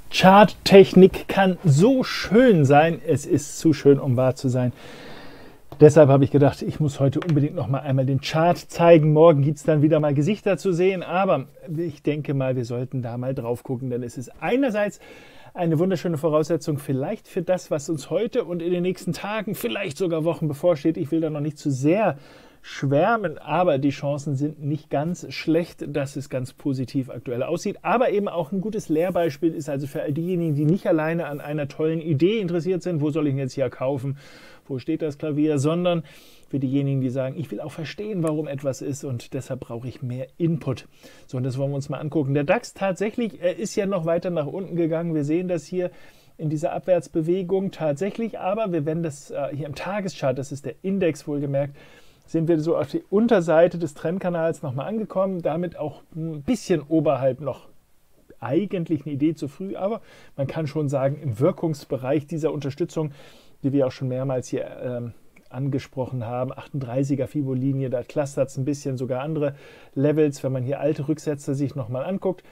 Charttechnik kann so schön sein, es ist zu schön, um wahr zu sein. Deshalb habe ich gedacht, ich muss heute unbedingt noch mal einmal den Chart zeigen. Morgen gibt es dann wieder mal Gesichter zu sehen, aber ich denke mal, wir sollten da mal drauf gucken, denn es ist einerseits eine wunderschöne Voraussetzung vielleicht für das, was uns heute und in den nächsten Tagen, vielleicht sogar Wochen bevorsteht. Ich will da noch nicht zu sehr schwärmen, aber die Chancen sind nicht ganz schlecht, dass es ganz positiv aktuell aussieht. Aber eben auch ein gutes Lehrbeispiel ist also für all diejenigen, die nicht alleine an einer tollen Idee interessiert sind, wo soll ich ihn jetzt hier kaufen, wo steht das Klavier, sondern für diejenigen, die sagen, ich will auch verstehen, warum etwas ist und deshalb brauche ich mehr Input. So, und das wollen wir uns mal angucken. Der DAX tatsächlich, er ist ja noch weiter nach unten gegangen. Wir sehen das hier in dieser Abwärtsbewegung tatsächlich, aber wir werden das hier im Tageschart, das ist der Index wohlgemerkt, sind wir so auf die Unterseite des Trendkanals nochmal angekommen, damit auch ein bisschen oberhalb noch eigentlich eine Idee zu früh, aber man kann schon sagen, im Wirkungsbereich dieser Unterstützung, die wir auch schon mehrmals hier angesprochen haben, 38er FIBO-Linie, da clustert es ein bisschen, sogar andere Levels, wenn man hier alte Rücksätze sich nochmal anguckt.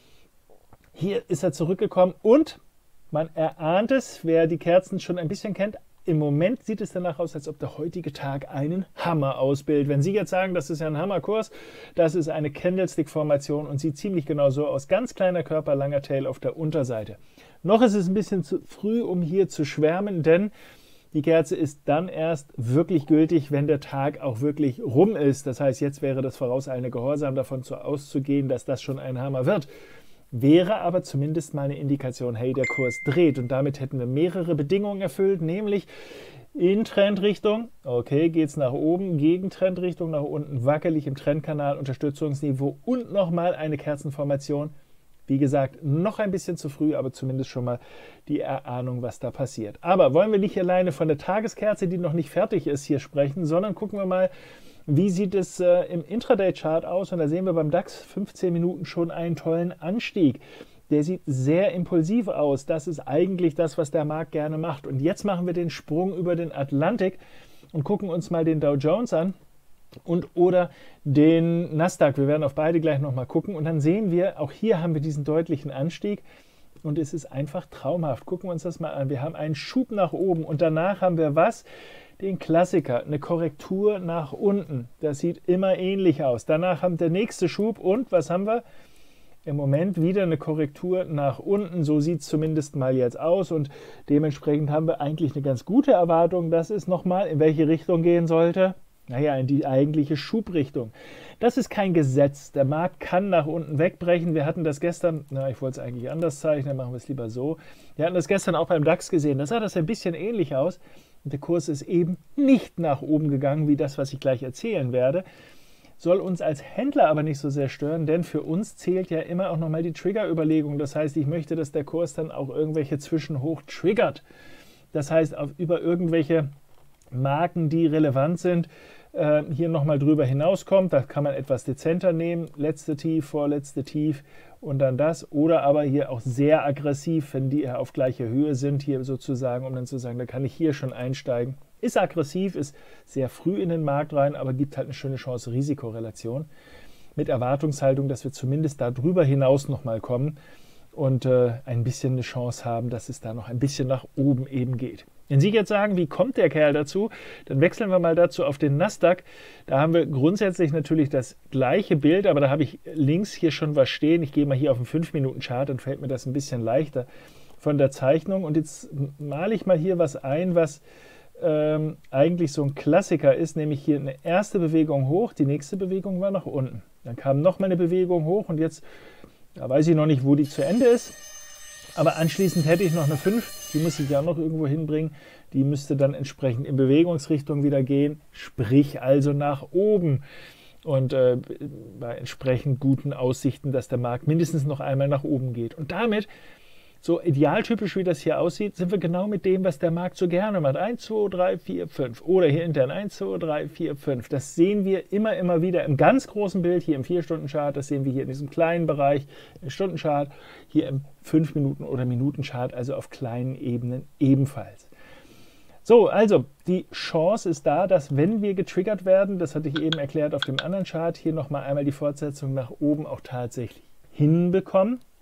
Hier ist er zurückgekommen und man erahnt es, wer die Kerzen schon ein bisschen kennt, im Moment sieht es danach aus, als ob der heutige Tag einen Hammer ausbildet. Wenn Sie jetzt sagen, das ist ja ein Hammerkurs, das ist eine Candlestick-Formation und sieht ziemlich genau so aus. Ganz kleiner Körper, langer Tail auf der Unterseite. Noch ist es ein bisschen zu früh, um hier zu schwärmen, denn die Kerze ist dann erst wirklich gültig, wenn der Tag auch wirklich rum ist. Das heißt, jetzt wäre das vorauseilende Gehorsam davon auszugehen, dass das schon ein Hammer wird. Wäre aber zumindest mal eine Indikation, hey, der Kurs dreht und damit hätten wir mehrere Bedingungen erfüllt, nämlich in Trendrichtung, okay, geht es nach oben, gegen Trendrichtung nach unten, wackelig im Trendkanal, Unterstützungsniveau und nochmal eine Kerzenformation. Wie gesagt, noch ein bisschen zu früh, aber zumindest schon mal die Erahnung, was da passiert. Aber wollen wir nicht alleine von der Tageskerze, die noch nicht fertig ist, hier sprechen, sondern gucken wir mal, wie sieht es im Intraday-Chart aus? Und da sehen wir beim DAX 15 Minuten schon einen tollen Anstieg. Der sieht sehr impulsiv aus. Das ist eigentlich das, was der Markt gerne macht. Und jetzt machen wir den Sprung über den Atlantik und gucken uns mal den Dow Jones an und oder den Nasdaq. Wir werden auf beide gleich nochmal gucken. Und dann sehen wir, auch hier haben wir diesen deutlichen Anstieg. Und es ist einfach traumhaft. Gucken wir uns das mal an. Wir haben einen Schub nach oben und danach haben wir was? Den Klassiker, eine Korrektur nach unten. Das sieht immer ähnlich aus. Danach haben wir der nächste Schub und was haben wir? Im Moment wieder eine Korrektur nach unten. So sieht es zumindest mal jetzt aus und dementsprechend haben wir eigentlich eine ganz gute Erwartung, dass es nochmal in welche Richtung gehen sollte. Naja, in die eigentliche Schubrichtung. Das ist kein Gesetz. Der Markt kann nach unten wegbrechen. Wir hatten das gestern, ich wollte es eigentlich anders zeichnen, machen wir es lieber so. Wir hatten das gestern auch beim DAX gesehen. Da sah das ein bisschen ähnlich aus. Und der Kurs ist eben nicht nach oben gegangen, wie das, was ich gleich erzählen werde. Soll uns als Händler aber nicht so sehr stören, denn für uns zählt ja immer auch nochmal die Trigger-Überlegung. Das heißt, ich möchte, dass der Kurs dann auch irgendwelche Zwischenhoch triggert. Das heißt, über irgendwelche Marken, die relevant sind, hier nochmal drüber hinauskommt. Da kann man etwas dezenter nehmen, letzte Tief, vorletzte Tief und dann das. Oder aber hier auch sehr aggressiv, wenn die auf gleicher Höhe sind, hier sozusagen, um dann zu sagen, da kann ich hier schon einsteigen. Ist aggressiv, ist sehr früh in den Markt rein, aber gibt halt eine schöne Chance-Risiko-Relation mit Erwartungshaltung, dass wir zumindest darüber hinaus nochmal kommen und ein bisschen eine Chance haben, dass es da noch ein bisschen nach oben eben geht. Wenn Sie jetzt sagen, wie kommt der Kerl dazu, dann wechseln wir mal dazu auf den Nasdaq. Da haben wir grundsätzlich natürlich das gleiche Bild, aber da habe ich links hier schon was stehen. Ich gehe mal hier auf den 5-Minuten-Chart, dann fällt mir das ein bisschen leichter von der Zeichnung. Und jetzt male ich mal hier was ein, was eigentlich so ein Klassiker ist, nämlich hier eine erste Bewegung hoch, die nächste Bewegung war nach unten. Dann kam nochmal eine Bewegung hoch und jetzt, da weiß ich noch nicht, wo die zu Ende ist. Aber anschließend hätte ich noch eine 5, die muss ich ja noch irgendwo hinbringen. Die müsste dann entsprechend in Bewegungsrichtung wieder gehen, sprich also nach oben. Und bei entsprechend guten Aussichten, dass der Markt mindestens noch einmal nach oben geht. Und damit, so idealtypisch wie das hier aussieht, sind wir genau mit dem, was der Markt so gerne macht. 1, 2, 3, 4, 5. Oder hier intern 1, 2, 3, 4, 5. Das sehen wir immer wieder im ganz großen Bild, hier im 4-Stunden-Chart. Das sehen wir hier in diesem kleinen Bereich, im Stundenchart, hier im 5-Minuten- oder Minutenchart, also auf kleinen Ebenen ebenfalls. So, also die Chance ist da, dass wenn wir getriggert werden, das hatte ich eben erklärt auf dem anderen Chart, hier nochmal einmal die Fortsetzung nach oben auch tatsächlich hinbekommen.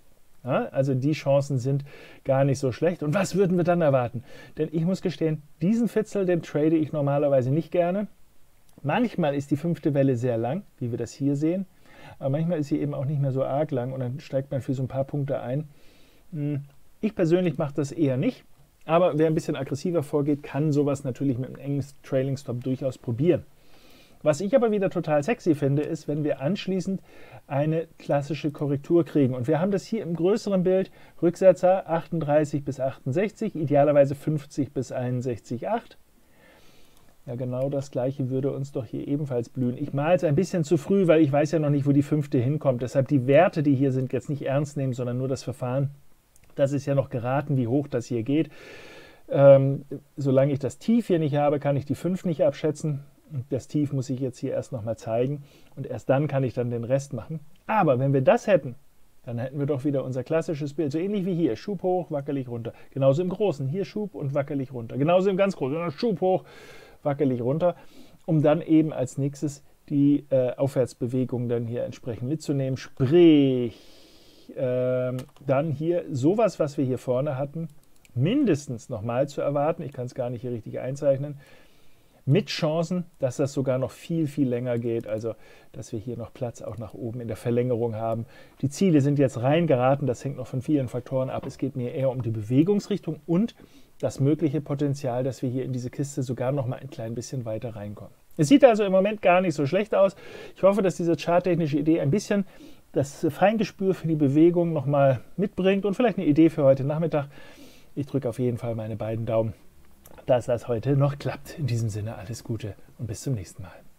Ja, also die Chancen sind gar nicht so schlecht. Und was würden wir dann erwarten? Denn ich muss gestehen, diesen Fitzel, den trade ich normalerweise nicht gerne. Manchmal ist die 5. Welle sehr lang, wie wir das hier sehen. Aber manchmal ist sie eben auch nicht mehr so arg lang und dann steigt man für so ein paar Punkte ein. Ich persönlich mache das eher nicht. Aber wer ein bisschen aggressiver vorgeht, kann sowas natürlich mit einem engen Trailing Stop durchaus probieren. Was ich aber wieder total sexy finde, ist, wenn wir anschließend eine klassische Korrektur kriegen. Und wir haben das hier im größeren Bild, Rücksetzer 38 bis 68, idealerweise 50 bis 61,8. Ja, genau das gleiche würde uns doch hier ebenfalls blühen. Ich male es ein bisschen zu früh, weil ich weiß ja noch nicht, wo die 5. hinkommt. Deshalb die Werte, die hier sind, jetzt nicht ernst nehmen, sondern nur das Verfahren. Das ist ja noch geraten, wie hoch das hier geht. Solange ich das Tief hier nicht habe, kann ich die 5 nicht abschätzen. Das Tief muss ich jetzt hier erst nochmal zeigen und erst dann kann ich dann den Rest machen. Aber wenn wir das hätten, dann hätten wir doch wieder unser klassisches Bild, so ähnlich wie hier, Schub hoch, wackelig runter. Genauso im Großen, hier Schub und wackelig runter. Genauso im ganz Großen, Schub hoch, wackelig runter, um dann eben als nächstes die Aufwärtsbewegung dann hier entsprechend mitzunehmen. Sprich, dann hier sowas, was wir hier vorne hatten, mindestens nochmal zu erwarten. Ich kann es gar nicht hier richtig einzeichnen. Mit Chancen, dass das sogar noch viel, viel länger geht, also dass wir hier noch Platz auch nach oben in der Verlängerung haben. Die Ziele sind jetzt rein geraten, das hängt noch von vielen Faktoren ab. Es geht mir eher um die Bewegungsrichtung und das mögliche Potenzial, dass wir hier in diese Kiste sogar noch mal ein klein bisschen weiter reinkommen. Es sieht also im Moment gar nicht so schlecht aus. Ich hoffe, dass diese charttechnische Idee ein bisschen das Feingespür für die Bewegung noch mal mitbringt und vielleicht eine Idee für heute Nachmittag. Ich drücke auf jeden Fall meine beiden Daumen, dass das heute noch klappt. In diesem Sinne alles Gute und bis zum nächsten Mal.